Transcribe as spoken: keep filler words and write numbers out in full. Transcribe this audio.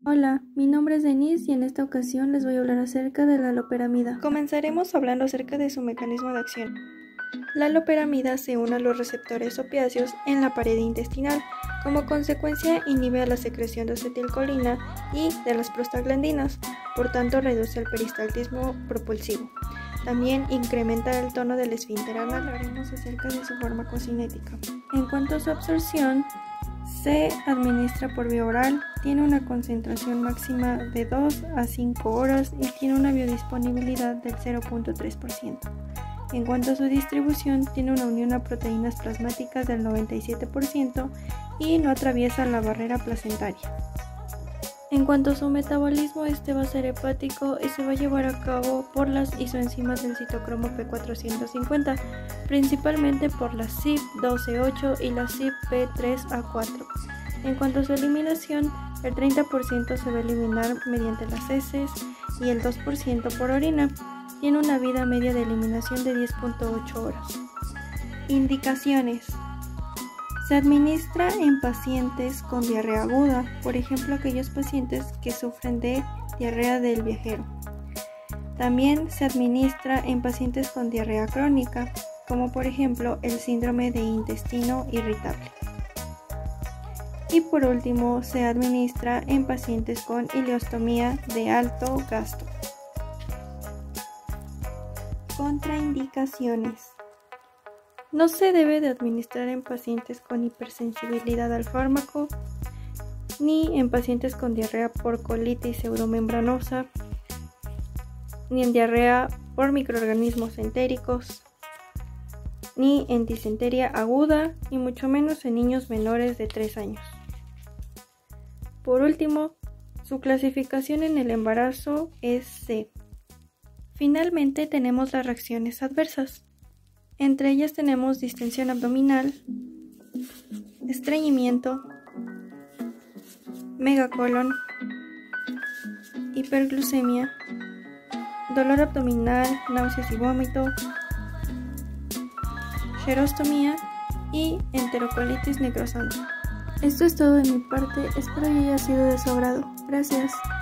Hola, mi nombre es Denise y en esta ocasión les voy a hablar acerca de la loperamida. Comenzaremos hablando acerca de su mecanismo de acción. La loperamida se une a los receptores opiáceos en la pared intestinal. Como consecuencia, inhibe a la secreción de acetilcolina y de las prostaglandinas, por tanto reduce el peristaltismo propulsivo. También incrementa el tono del esfínter anal. Hablaremos acerca de su farmacocinética. En cuanto a su absorción, se administra por vía oral, tiene una concentración máxima de dos a cinco horas y tiene una biodisponibilidad del cero punto tres por ciento. En cuanto a su distribución, tiene una unión a proteínas plasmáticas del noventa y siete por ciento y no atraviesa la barrera placentaria. En cuanto a su metabolismo, este va a ser hepático y se va a llevar a cabo por las isoenzimas del citocromo P cuatrocientos cincuenta, principalmente por la C Y P doce ocho y la C Y P P tres A cuatro. En cuanto a su eliminación, el treinta por ciento se va a eliminar mediante las heces y el dos por ciento por orina. Tiene una vida media de eliminación de diez punto ocho horas. Indicaciones. Se administra en pacientes con diarrea aguda, por ejemplo aquellos pacientes que sufren de diarrea del viajero. También se administra en pacientes con diarrea crónica, como por ejemplo el síndrome de intestino irritable. Y por último, se administra en pacientes con ileostomía de alto gasto. Contraindicaciones. No se debe de administrar en pacientes con hipersensibilidad al fármaco, ni en pacientes con diarrea por colitis pseudomembranosa, ni en diarrea por microorganismos entéricos, ni en disentería aguda, y mucho menos en niños menores de tres años. Por último, su clasificación en el embarazo es C. Finalmente tenemos las reacciones adversas. Entre ellas tenemos distensión abdominal, estreñimiento, megacolon, hiperglucemia, dolor abdominal, náuseas y vómito, xerostomía y enterocolitis necrosante. Esto es todo de mi parte, espero que haya sido de su agrado. Gracias.